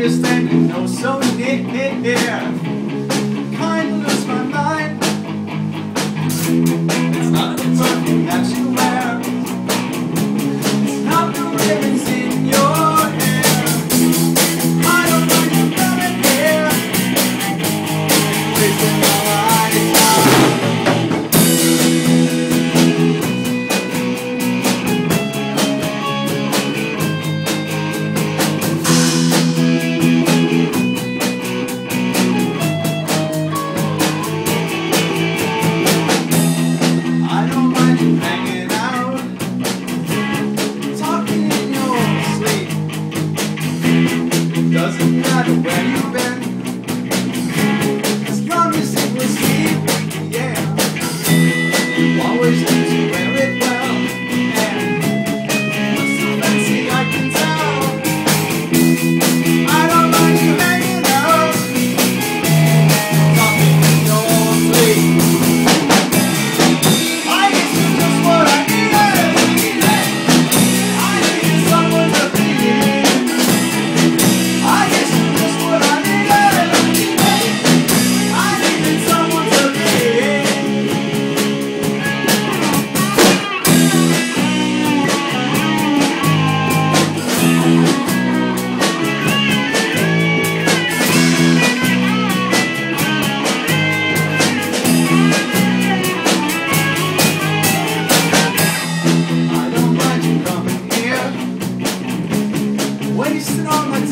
you're standing oh so near. Kind of lose my mind. It's not the perfume that you wear. It's not the ribbons in your hair. I don't mind you coming here, wasting my time. Doesn't matter where you've been, as long as it was deep, yeah. You always need to wear it well, and you're so fancy I can tell. I don't mind you hanging out, talking in your sleep. I guess you're just what I needed. I needed someone to be in. I guess you're just what I needed. I needed someone to be in. I don't mind you coming here, wasting all my